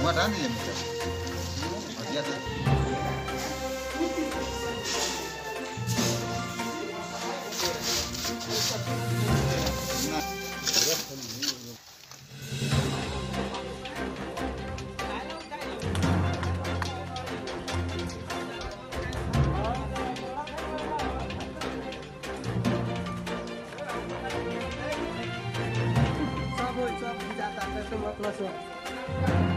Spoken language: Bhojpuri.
Muatan dia macam. Dia tu. सब जाता है तो मतलब